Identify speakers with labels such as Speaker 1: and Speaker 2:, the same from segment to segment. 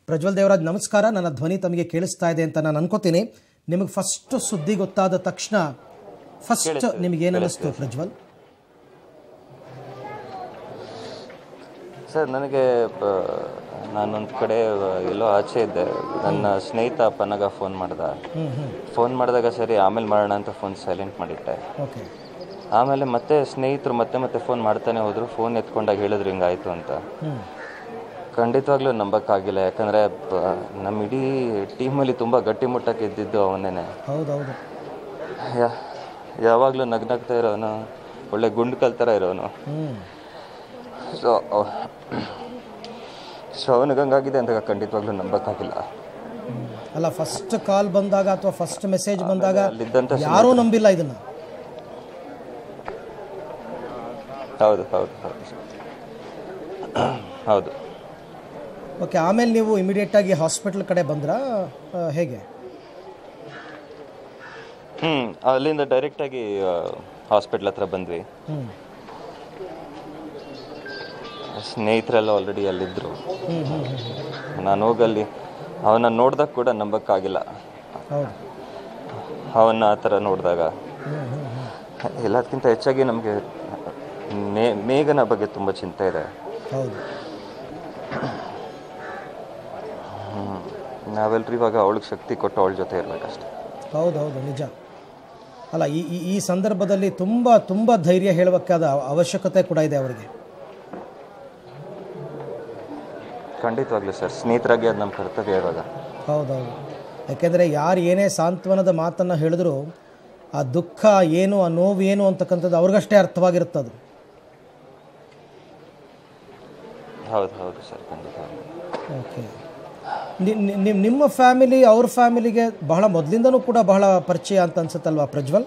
Speaker 1: ಪ್ರಜ್ವಲ್ ದೇವರಾಜ್ ನಮಸ್ಕಾರ. ನನ್ನ ಧ್ವನಿ ತಮಗೆ ಕೇಳಿಸ್ತಾ ಇದೆ ಅಂತ ನಾನು ಅನ್ಕೋತೀನಿ. ನಿಮಗೆ ಫಸ್ಟ್ ಸುದ್ದಿ ಗೊತ್ತಾದ ತಕ್ಷಣ ಫಸ್ಟ್ ನಿಮಗೆ ಏನು ಅನಿಸ್ತು ಪ್ರಜ್ವಲ್?
Speaker 2: ಸರ್, ನನಗೆ ನಾನೊಂದು ಕಡೆ ಎಲ್ಲೋ ಆಚೆ ಇದ್ದೆ. ನನ್ನ ಸ್ನೇಹಿತ ಪನ್ನಗ ಫೋನ್ ಮಾಡಿದಾಗ ಸರಿ ಆಮೇಲೆ ಮಾಡೋಣ ಅಂತ ಫೋನ್ ಸೈಲೆಂಟ್ ಮಾಡಿಟ್ಟೆ.
Speaker 1: ಓಕೆ.
Speaker 2: ಆಮೇಲೆ ಮತ್ತೆ ಸ್ನೇಹಿತರು ಮತ್ತೆ ಫೋನ್ ಮಾಡ್ತಾನೆ ಹೋದ್ರು. ಫೋನ್ ಎತ್ಕೊಂಡಾಗ ಹೇಳಿದ್ರು ಹಿಂಗಾಯಿತು ಅಂತ. ಖಂಡಿತವಾಗ್ಲೂ ನಂಬಕ್ಕಾಗಿಲ್ಲ. ಯಾಕಂದರೆ ನಮ್ಮ ಇಡೀ ಟೀಮಲ್ಲಿ ತುಂಬ ಗಟ್ಟಿಮುಟ್ಟಕ್ಕೆ ಇದ್ದಿದ್ದು ಅವನೇನೆ.
Speaker 1: ಹೌದೌದು.
Speaker 2: ಯಾವಾಗಲೂ ನಗ್ನಗ್ತಾ ಇರೋನು, ಒಳ್ಳೆ ಗುಂಡ್ಕಲ್ ಥರ ಇರೋನು. ಸೊ ಅವನಿಗಂಗಾಗಿದೆ ಅಂತ ಖಂಡಿತವಾಗ್ಲೂ ನಂಬಕ್ಕಾಗಿಲ್ಲ.
Speaker 1: ಅಲ್ಲ, ಫಸ್ಟ್ ಕಾಲ್ ಬಂದಾಗ ಅಥವಾ ಫಸ್ಟ್ ಮೆಸೇಜ್ ಬಂದಾಗ ಯಾರೂ ನಂಬಿಲ್ಲ ಇದನ್ನ.
Speaker 2: ಹೌದು ಹೌದು ಹೌದು ಹೌದು.
Speaker 1: ಓಕೆ. ಆಮೇಲೆ ನೀವು ಇಮಿಡಿಯೇಟಾಗಿ ಹಾಸ್ಪಿಟಲ್ ಕಡೆ ಬಂದ್ರಾ ಹೇಗೆ?
Speaker 2: ಅಲ್ಲಿಂದ ಡೈರೆಕ್ಟಾಗಿ ಹಾಸ್ಪಿಟ್ಲ್ ಹತ್ರ ಬಂದ್ವಿ. ಸ್ನೇಹಿತರೆಲ್ಲ ಆಲ್ರೆಡಿ ಅಲ್ಲಿದ್ದರು. ನಾನು ಹೋಗಲ್ಲಿ ಅವನ್ನ ನೋಡಿದಾಗ ಕೂಡ ನಂಬಕ್ಕಾಗಿಲ್ಲ. ಅವನ್ನ ಆ ಥರ ನೋಡಿದಾಗ ಎಲ್ಲದಕ್ಕಿಂತ ಹೆಚ್ಚಾಗಿ ನಮಗೆ ಮೇಘನ ಬಗ್ಗೆ ತುಂಬ ಚಿಂತೆ ಇದೆ. ನಾವೆಲ್ಲರೂ ಇವಾಗ ಅವಳಿಗೆ ಶಕ್ತಿ ಕೊಟ್ಟು ಅವಳ ಜೊತೆ ಇರಬೇಕಷ್ಟೆ.
Speaker 1: ಹೌದೌದು, ನಿಜ. ಅಲ್ಲ, ಈ ಸಂದರ್ಭದಲ್ಲಿ ತುಂಬ ತುಂಬ ಧೈರ್ಯ ಹೇಳಬೇಕಾದ ಅವಶ್ಯಕತೆ ಕೂಡ ಇದೆ ಅವರಿಗೆ.
Speaker 2: ಖಂಡಿತವಾಗ್ಲೂ ಸರ್, ಸ್ನೇಹಿತರಾಗಿ ಅದು ನಮ್ಮ ಕರ್ತವ್ಯ ಇವಾಗ.
Speaker 1: ಹೌದೌದು. ಯಾಕೆಂದರೆ ಯಾರು ಏನೇ ಸಾಂತ್ವನದ ಮಾತನ್ನು ಹೇಳಿದ್ರು ಆ ದುಃಖ ಏನು, ಆ ನೋವು ಏನು ಅಂತಕ್ಕಂಥದ್ದು ಅವ್ರಿಗಷ್ಟೇ ಅರ್ಥವಾಗಿರುತ್ತದು.
Speaker 2: ಹೌದು ಹೌದು ಸರ್, ಖಂಡಿತವಾಗ್ಲೂ.
Speaker 1: ಓಕೆ. ನಿಮ್ಮ ಫ್ಯಾಮಿಲಿ ಅವ್ರ ಫ್ಯಾಮಿಲಿಗೆ ಬಹಳ ಮೊದಲಿಂದನೂ ಕೂಡ ಬಹಳ ಪರಿಚಯ ಅಂತ ಅನ್ಸುತ್ತಲ್ವಾ ಪ್ರಜ್ವಲ್?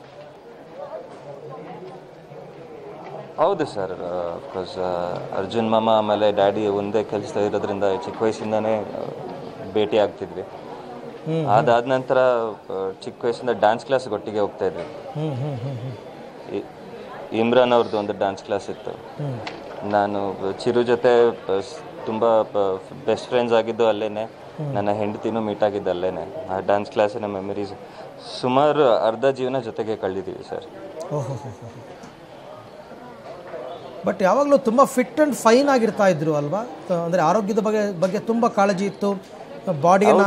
Speaker 2: ಹೌದು ಸರ್. ಅಫ್ಕೋರ್ಸ್ ಅರ್ಜುನ್ ಮಾಮ ಆಮೇಲೆ ಡ್ಯಾಡಿ ಒಂದೇ ಕೆಲಸ ಇರೋದ್ರಿಂದ ಚಿಕ್ಕ ವಯಸ್ಸಿಂದನೇ ಭೇಟಿ ಆಗ್ತಿದ್ವಿ. ಅದಾದ ನಂತರ ಚಿಕ್ಕ ವಯಸ್ಸಿಂದ ಡ್ಯಾನ್ಸ್ ಕ್ಲಾಸ್ಗೆ ಒಟ್ಟಿಗೆ ಹೋಗ್ತಾ ಇದ್ವಿ. ಇಮ್ರಾನ್ ಅವ್ರದ್ದು ಒಂದು ಡ್ಯಾನ್ಸ್ ಕ್ಲಾಸ್ ಇತ್ತು. ನಾನು ಚಿರು ಜೊತೆ ತುಂಬ ಬೆಸ್ಟ್ ಫ್ರೆಂಡ್ಸ್ ಆಗಿದ್ದು ಅಲ್ಲೇ. ನನ್ನ ಹೆಂಡತಿನೂ ಮೀಟ್ ಆಗಿದ್ದು ಅಲ್ಲೇ. ಆ ಡ್ಯಾನ್ಸ್ ಕ್ಲಾಸಿನ ಮೆಮರೀಸ್ ಸುಮಾರು ಅರ್ಧ ಜೀವನ ಜೊತೆಗೆ ಕಳೆದಿದ್ದೀವಿ ಸರ್.
Speaker 1: ಬಟ್ ಯಾವಾಗಲೂ ತುಂಬ ಫಿಟ್ ಆ್ಯಂಡ್ ಫೈನ್ ಆಗಿರ್ತಾ ಇದ್ರು ಅಲ್ವಾ? ಅಂದರೆ ಆರೋಗ್ಯದ ಬಗ್ಗೆ ತುಂಬ ಕಾಳಜಿ ಇತ್ತು. ಬಾಡಿಯನ್ನು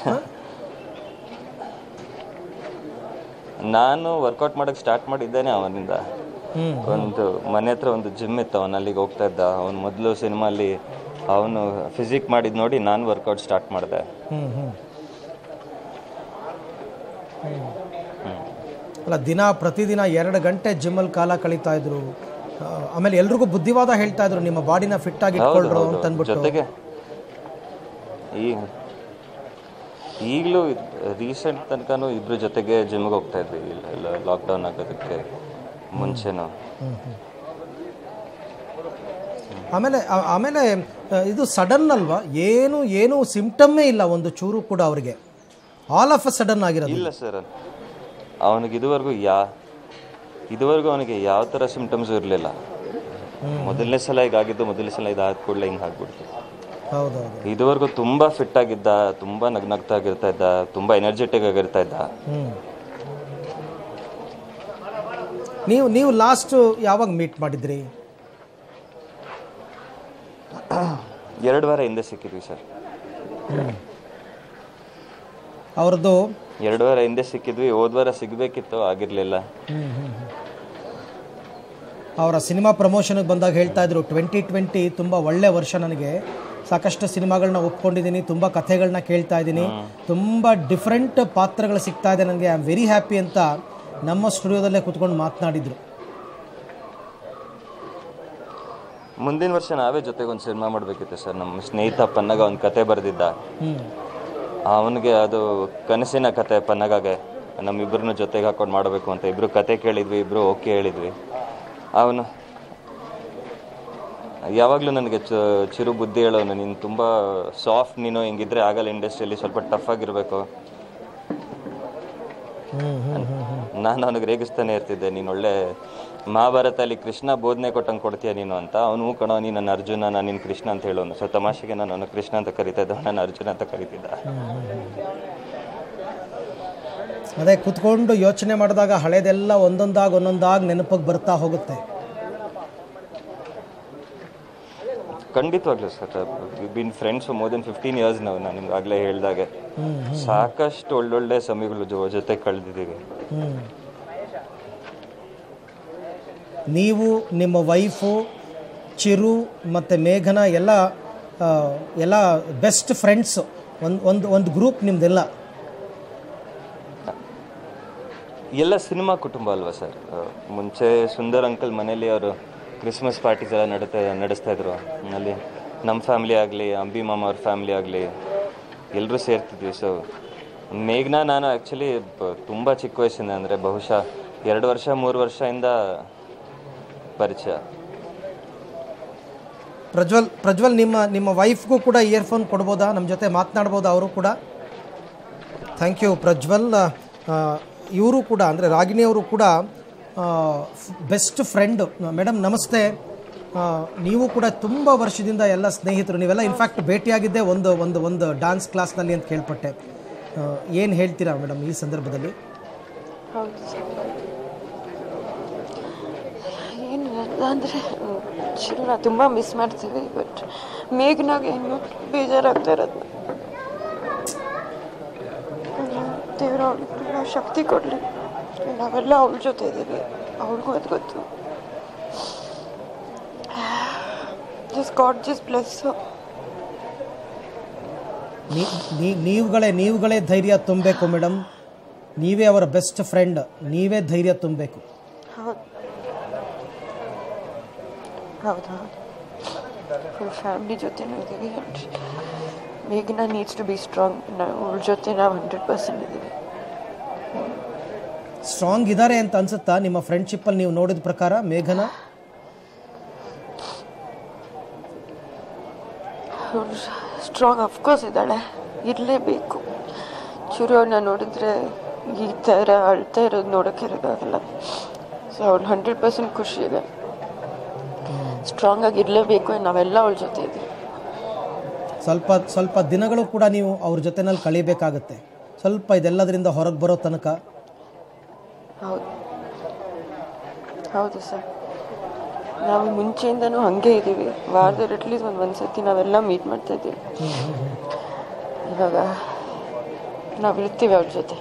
Speaker 2: ನಾನು ವರ್ಕೌಟ್ ಮಾಡೋಕ್ಕೆ ಸ್ಟಾರ್ಟ್ ಮಾಡಿದ್ದೇನೆ ಅವನಿಂದ. ಒಂದು ಮನೆ ಹತ್ರ ಒಂದು ಜಿಮ್ ಇತ್ತು, ಅವನು ಅಲ್ಲಿಗೆ ಹೋಗ್ತಾ ಇದ್ದ. ಅವನು ಮೊದಲು ಸಿನಿಮಾಲಿ ಅವನು ಫಿಸಿಕ್ ಮಾಡಿದ್ದು ನೋಡಿ ನಾನು ವರ್ಕೌಟ್ ಸ್ಟಾರ್ಟ್ ಮಾಡಿದೆ.
Speaker 1: ಅಲ್ಲ, ಪ್ರತಿದಿನ 2 ಗಂಟೆ ಜಿಮ್ಮಲ್ಲಿ ಕಾಲ ಕಳೀತಾ ಇದ್ರು. ಆಮೇಲೆ ಎಲ್ರಿಗೂ ಬುದ್ಧಿವಾದ ಹೇಳ್ತಾ ಇದ್ರು, ನಿಮ್ಮ ಬಾಡಿನ ಫಿಟ್ ಆಗಿ ಇಟ್ಕೊಳ್ರು ಅಂತ ಅಂದ್ಬಿಟ್ಟು.
Speaker 2: ಜೊತೆಗೆ ಈಗಲೂ ರೀಸೆಂಟ್ ತನಕನೂ ಇಬ್ಬರು ಜೊತೆಗೆ ಜಿಮ್ಗೆ ಹೋಗ್ತಾ ಇದ್ವಿ. ಇಲ್ಲ ಲಾಕ್ಡೌನ್ ಆಗೋದಕ್ಕೆ ಮುಂಚೆನೂ.
Speaker 1: ಆಮೇಲೆ ಇದು ಸಡನ್ ಅಲ್ವಾ? ಏನು ಸಿಂಪ್ಟಮ್ಮೇ ಇಲ್ಲ ಒಂದು ಚೂರು ಕೂಡ ಅವರಿಗೆ. ಆಲ್ ಆಫ್ ಅ ಸಡನ್ ಆಗಿರೋದು.
Speaker 2: ಇಲ್ಲ ಸರ್, ಅವನಿಗೆ ಇದುವರೆಗೂ ಅವನಿಗೆ ಯಾವ ಥರ ಸಿಂಪ್ಟಮ್ಸು ಇರಲಿಲ್ಲ. ಮೊದಲನೇ ಸಲ ಮೊದಲನೇ ಸಲ ಇದಾದ ಕೂಡಲೇ ಹಿಂಗೆ ಆಗ್ಬಿಡ್ತು.
Speaker 1: ಹೌದೌದು.
Speaker 2: ಇದುವರೆಗೂ ತುಂಬ ಫಿಟ್ ಆಗಿದ್ದ, ತುಂಬ ನಗ್ನಗ್ತಾ ಆಗಿರ್ತಾ ಇದ್ದ, ತುಂಬ ಎನರ್ಜೆಟಿಕ್ ಆಗಿರ್ತಾ ಇದ್ದ.
Speaker 1: ನೀವು ಲಾಸ್ಟ್ ಯಾವಾಗ ಮೀಟ್ ಮಾಡಿದ್ರಿ?
Speaker 2: 2 ವಾರ ಹಿಂದೆ ಸಿಕ್ಕಿದ್ವಿ ಸರ್.
Speaker 1: ಅವ್ರದ್ದು
Speaker 2: 2 ವಾರ ಹಿಂದೆ ಸಿಕ್ಕಿದ್ವಿ. ಹೋದ್ವಾರ ಸಿಗಬೇಕಿತ್ತು, ಆಗಿರಲಿಲ್ಲ.
Speaker 1: ಅವರ ಸಿನಿಮಾ ಪ್ರಮೋಷನ್ಗೆ ಬಂದಾಗ ಹೇಳ್ತಾ ಇದ್ರು 2020 ತುಂಬ ಒಳ್ಳೆ ವರ್ಷ, ನನಗೆ ಸಾಕಷ್ಟು ಸಿನಿಮಾಗಳನ್ನ ಒಪ್ಕೊಂಡಿದ್ದೀನಿ, ತುಂಬ ಕಥೆಗಳನ್ನ ಕೇಳ್ತಾ ಇದ್ದೀನಿ, ತುಂಬ ಡಿಫ್ರೆಂಟ್ ಪಾತ್ರಗಳು ಸಿಗ್ತಾ ಇದೆ ನನಗೆ, ಐ ಆಮ್ ವೆರಿ ಹ್ಯಾಪಿ ಅಂತ ನಮ್ಮ ಸ್ಟುಡಿಯೋದಲ್ಲೇ ಕೂತ್ಕೊಂಡು ಮಾತನಾಡಿದ್ರು.
Speaker 2: ಮುಂದಿನ ವರ್ಷ ನಾವೇ ಜೊತೆಗೆ ಒಂದು ಸಿನಿಮಾ ಮಾಡಬೇಕಿತ್ತು ಸರ್. ನಮ್ಮ ಸ್ನೇಹಿತ ಪನ್ನಗ ಒಂದು ಕತೆ ಬರೆದಿದ್ದ. ಅವನಿಗೆ ಅದು ಕನಸಿನ ಕತೆ. ಪನ್ನಗಾಗೆ ನಮ್ಮಿಬ್ಬರನ್ನ ಜೊತೆಗೆ ಹಾಕೊಂಡು ಮಾಡಬೇಕು ಅಂತ ಇಬ್ಬರು ಕತೆ ಕೇಳಿದ್ವಿ, ಇಬ್ಬರು ಓಕೆ ಹೇಳಿದ್ವಿ. ಅವನು ಯಾವಾಗಲೂ ನನಗೆ ಚಿರು ಬುದ್ಧಿ ಹೇಳೋನು, ನೀನು ತುಂಬ ಸಾಫ್ಟ್, ನೀನು ಹಿಂಗಿದ್ರೆ ಆಗಲ್ಲ ಇಂಡಸ್ಟ್ರಿಯಲ್ಲಿ, ಸ್ವಲ್ಪ ಟಫ್ ಆಗಿರಬೇಕು. ನಾನು ಅವನಿಗೆ ರೇಗಿಸ್ತಾನೆ ಇರ್ತಿದ್ದೆ, ನೀನು ಒಳ್ಳೆ ಮಹಾಭಾರತದಲ್ಲಿ ಕೃಷ್ಣ ಬೋಧನೆ ಕೊಟ್ಟಂಗೆ ಕೊಡ್ತೀಯ ನೀನು ಅಂತ. ಅವನು ಕಣೋ ನೀನು ನನ್ನ ಅರ್ಜುನ, ನಾನು ನಿನ್ನ ಕೃಷ್ಣ ಅಂತ ಹೇಳೋನು. ಸೊ ತಮಾಷೆಗೆ ನಾನು ಅವನು ಕೃಷ್ಣ ಅಂತ ಕರಿತಾ ಇದ್ದ, ನಾನು ಅರ್ಜುನ ಅಂತ ಕರಿತಿದ್ದ.
Speaker 1: ಅದೇ ಕೂತ್ಕೊಂಡು ಯೋಚನೆ ಮಾಡಿದಾಗ ಹಳೇದೆಲ್ಲ ಒಂದೊಂದಾಗಿ ನೆನಪಿಗೆ ಬರ್ತಾ ಹೋಗುತ್ತೆ.
Speaker 2: ಖಂಡಿತವಾಗ್ಲೂ sir, been friends more than 15 years ನಾವು. ನಾನು ನಿಮ್ಗೆ ಆಗಲೇ ಹೇಳ್ದಾಗೆ ಸಾಕಷ್ಟು ಒಳ್ಳೊಳ್ಳೆ ಸಮಯಗಳು ಜೊತೆ ಕಳೆದಿದ್ದೀವಿ.
Speaker 1: ನೀವು, ನಿಮ್ಮ ವೈಫು, ಚಿರು ಮತ್ತು ಮೇಘನಾ ಎಲ್ಲ ಬೆಸ್ಟ್ ಫ್ರೆಂಡ್ಸು, ಒಂದು ಗ್ರೂಪ್ ನಿಮ್ದೆಲ್ಲ.
Speaker 2: ಎಲ್ಲ ಸಿನಿಮಾ ಕುಟುಂಬ ಅಲ್ವಾ ಸರ್. ಮುಂಚೆ ಸುಂದರ್ ಅಂಕಲ್ ಮನೇಲಿ ಅವರು ಕ್ರಿಸ್ಮಸ್ ಪಾರ್ಟೀಸ್ ಎಲ್ಲ ನಡೆಸ್ತಾ ಇದ್ರು. ಅಲ್ಲಿ ನಮ್ಮ ಫ್ಯಾಮಿಲಿ ಆಗಲಿ, ಅಂಬಿ ಮಾಮ ಅವ್ರ ಫ್ಯಾಮಿಲಿ ಆಗಲಿ, ಎಲ್ಲರೂ ಸೇರ್ತಿದ್ವಿ. ಸೊ ಮೇಘನಾ ನಾನು ಆ್ಯಕ್ಚುಲಿ ತುಂಬ ಚಿಕ್ಕ ವಯಸ್ಸಿಂದ, ಅಂದರೆ ಬಹುಶಃ 2 ವರ್ಷ 3 ವರ್ಷದಿಂದ ಪರಿಚಯ.
Speaker 1: ಪ್ರಜ್ವಲ್ ನಿಮ್ಮ ವೈಫ್ಗೂ ಕೂಡ ಇಯರ್ಫೋನ್ ಕೊಡ್ಬೋದಾ? ನಮ್ಮ ಜೊತೆ ಮಾತನಾಡ್ಬೋದಾ ಅವರು ಕೂಡ? Thank you Prajwal. ಇವರು ಕೂಡ, ಅಂದರೆ ರಾಗಿಣಿಯವರು ಕೂಡ ಬೆಸ್ಟ್ ಫ್ರೆಂಡ್. ಮೇಡಮ್ ನಮಸ್ತೆ. ನೀವು ಕೂಡ ತುಂಬ ವರ್ಷದಿಂದ ಎಲ್ಲ ಸ್ನೇಹಿತರು, ನೀವೆಲ್ಲ ಇನ್ಫ್ಯಾಕ್ಟ್ ಭೇಟಿಯಾಗಿದ್ದೆ ಒಂದು ಡ್ಯಾನ್ಸ್ ಕ್ಲಾಸ್ನಲ್ಲಿ ಅಂತ ಕೇಳ್ಪಟ್ಟೆ. ಏನು ಹೇಳ್ತೀರಾ ಮೇಡಮ್ ಈ ಸಂದರ್ಭದಲ್ಲಿ?
Speaker 3: ಹೌದು ಸರ್, ಏನು ಅಂದರೆ ಚಿನ್ನ ತುಂಬ ಮಿಸ್ ಮಾಡ್ತೀವಿ. ಬಟ್ ಮೇಘನಾಗೆ ಇನ್ನೂ ಬೇಜಾರಾಗ್ತಾ ಇರೋದು. ದೇವರು ಅವಳಿಗೆ ತುಂಬ ಶಕ್ತಿ ಕೊಡಲಿ. ನಾವೆಲ್ಲ ಅವಳ ಜೊತೆ ಇದ್ದೀವಿ, ಅವ್ಳಿಗೂ ಅದು ಗೊತ್ತು. Just god just bless.
Speaker 1: ನೀವುಗಳೇ ಧೈರ್ಯ ತುಂಬಬೇಕು ಮೇಡಮ್. ನೀವೇ ಅವರ ಬೆಸ್ಟ್ ಫ್ರೆಂಡ್, ನೀವೇ ಧೈರ್ಯ ತುಂಬಬೇಕು.
Speaker 3: ಹೌದು ಹೌದು ಹೌದು, ಫುಲ್ ಫ್ಯಾಮಿಲಿ ಜೊತೆನೂ ಇದ್ದೀವಿ. ಮೇಘನಾ ನೀಡ್ಸ್ ಟು ಬಿ ಸ್ಟ್ರಾಂಗ್. ಅವಳ ಜೊತೆ ನಾವು 100% ಇದ್ದೀವಿ.
Speaker 1: ಸ್ಟ್ರಾಂಗ್ ಇದ್ದಾರೆ ಅಂತ ಅನ್ಸುತ್ತಾ ನಿಮ್ಮ ಫ್ರೆಂಡ್ಶಿಪ್ಪಲ್ಲಿ ನೀವು ನೋಡಿದ ಪ್ರಕಾರ ಮೇಘನಾ?
Speaker 3: ಸ್ಟ್ರಾಂಗ್ ಅಫ್ಕೋರ್ಸ್ ಇದ್ದಾಳೆ, ಇರಲೇಬೇಕು. ಚಿರುವನ್ನ ನೋಡಿದ್ರೆ ಈ ಥರ ಅಳ್ತಾ ಇರೋದು ನೋಡೋಕ್ಕಿರೋಕ್ಕಾಗಲ್ಲ. ಸೊ ಅವಳು 100% ಖುಷಿ ಇದೆ. ಸ್ಟ್ರಾಂಗ್ ಆಗಿ ಇರಲೇಬೇಕು. ನಾವೆಲ್ಲ ಅವಳ ಜೊತೆ ಇದ್ದೀವಿ.
Speaker 1: ಸ್ವಲ್ಪ ದಿನಗಳು ಕೂಡ ನೀವು ಅವ್ರ ಜೊತೆನಲ್ಲಿ ಕಳಿಬೇಕಾಗತ್ತೆ, ಸ್ವಲ್ಪ ಇದೆಲ್ಲದರಿಂದ ಹೊರಗೆ ಬರೋ ತನಕ.
Speaker 3: ಹೌದು ಹೌದು ಸರ್, ನಾವು ಮುಂಚೆಯಿಂದನೂ ಹಾಗೆ ಇದ್ದೀವಿ. ವಾರದಲ್ಲಿ ಅಟ್ಲೀಸ್ಟ್ ಒಂದು ಸತಿ ನಾವೆಲ್ಲ ಮೀಟ್ ಮಾಡ್ತಾ ಇದ್ದೀವಿ. ಇವಾಗ ನಾವಿರ್ತೀವಿ ಅವ್ರ ಜೊತೆ.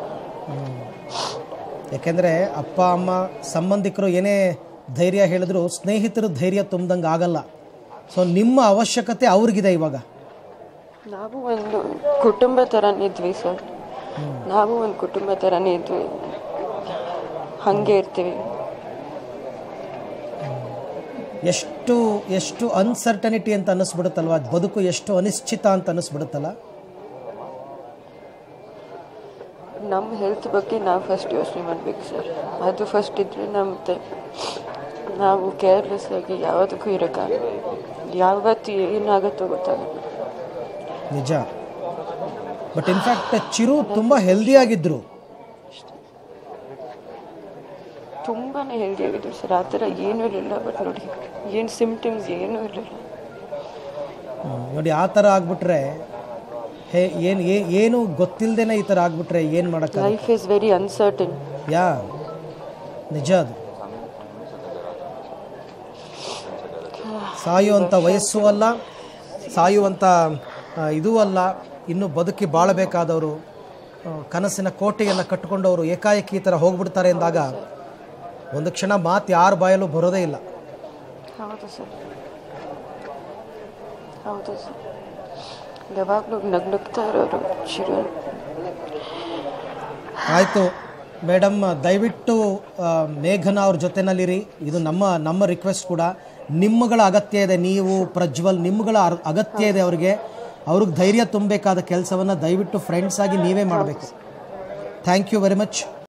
Speaker 1: ಯಾಕೆಂದರೆ ಅಪ್ಪ ಅಮ್ಮ ಸಂಬಂಧಿಕರು ಏನೇ ಧೈರ್ಯ ಹೇಳಿದ್ರು ಸ್ನೇಹಿತರು ಧೈರ್ಯ ತುಂಬ್ದಂಗೆ ಆಗಲ್ಲ. ಸೊ ನಿಮ್ಮ ಅವಶ್ಯಕತೆ ಅವ್ರಿಗಿದೆ ಇವಾಗ.
Speaker 3: ನಾವು ಒಂದು ಕುಟುಂಬ ಥರನೇ ಇದ್ವಿ ಸರ್, ನಾವು ಒಂದು ಕುಟುಂಬ ಥರನೇ ಇದ್ವಿ, ಹಾಗೆ ಇರ್ತೀವಿ.
Speaker 1: ಎಷ್ಟು ಅನ್ಸರ್ಟನಿಟಿ ಅಂತ ಅನ್ನಿಸ್ಬಿಡುತ್ತಲ್ವ, ಬದುಕು ಎಷ್ಟು ಅನಿಶ್ಚಿತ ಅಂತ ಅನ್ನಿಸ್ಬಿಡುತ್ತಲ್ಲ.
Speaker 3: ನಮ್ಮ ಹೆಲ್ತ್ ಬಗ್ಗೆ ನಾವು ಫಸ್ಟ್ ಯೋಚನೆ ಮಾಡಬೇಕು ಸರ್. ಅದು ಫಸ್ಟ್ ಇದ್ದರೆ ನಾವು ಕೇರ್ಲೆಸ್ ಆಗಿ ಯಾವುದಕ್ಕೂ ಇರೋಕ್ಕಾಗಲ್ಲ. ಯಾವತ್ತು ಏನಾಗುತ್ತೋ ಗೊತ್ತಾಗಲ್ಲ.
Speaker 1: ನಿಜ. ಬಟ್ ಇನ್ಫ್ಯಾಕ್ಟ್ ಚಿರು ತುಂಬ ಹೆಲ್ದಿಯಾಗಿದ್ದರು,
Speaker 3: ತುಂಬಾ ಹೆಲ್ದಿಯಾಗಿದ್ರು ಸರ್. ಆ ಥರ ಏನೂ ಇರಲಿಲ್ಲ. ಬಟ್ ನೋಡಿ, ಏನು ಸಿಮ್ಟಮ್ಸ್ ಏನೂ ಇರಲಿಲ್ಲ.
Speaker 1: ನೋಡಿ ಆ ಥರ ಆಗ್ಬಿಟ್ರೆ ಏನು ಗೊತ್ತಿಲ್ಲದೇನೆ ಈ ಥರ ಆಗ್ಬಿಟ್ರೆ ಏನು ಮಾಡೋಕ್ಕೆ?
Speaker 3: Life is very uncertain.
Speaker 1: Yeah ನಿಜ. ಅದು ಸಾಯುವಂಥ ವಯಸ್ಸು ಅಲ್ಲ, ಸಾಯುವಂಥ ಇದೂ ಅಲ್ಲ. ಇನ್ನೂ ಬದುಕಿ ಬಾಳಬೇಕಾದವರು, ಕನಸಿನ ಕೋಟೆಯನ್ನು ಕಟ್ಟಿಕೊಂಡವರು ಏಕಾಏಕಿ ಈ ಥರ ಹೋಗ್ಬಿಡ್ತಾರೆ ಎಂದಾಗ ಒಂದು ಕ್ಷಣ ಮಾತು ಯಾರ ಬಾಯಲ್ಲೂ ಬರೋದೇ ಇಲ್ಲ.
Speaker 3: ಹೌದು ಸರ್, ಹೌದು ಸರ್. ಯಾವಾಗಲೂ ನಗ್ನಗ್ತಾ ಇರೋರು ಚಿರು.
Speaker 1: ಆಯಿತು ಮೇಡಮ್, ದಯವಿಟ್ಟು ಮೇಘನಾ ಅವ್ರ ಜೊತೆನಲ್ಲಿರಿ. ಇದು ನಮ್ಮ ರಿಕ್ವೆಸ್ಟ್ ಕೂಡ. ನಿಮ್ಮಗಳ ಅಗತ್ಯ ಇದೆ, ನೀವು ಪ್ರಜ್ವಲ್ ನಿಮ್ಮಗಳ ಅಗತ್ಯ ಇದೆ ಅವ್ರಿಗೆ ಧೈರ್ಯ ತುಂಬಬೇಕಾದ ಕೆಲಸವನ್ನು ದಯವಿಟ್ಟು ಫ್ರೆಂಡ್ಸ್ ಆಗಿ ನೀವೇ ಮಾಡಬೇಕು. Thank you very much.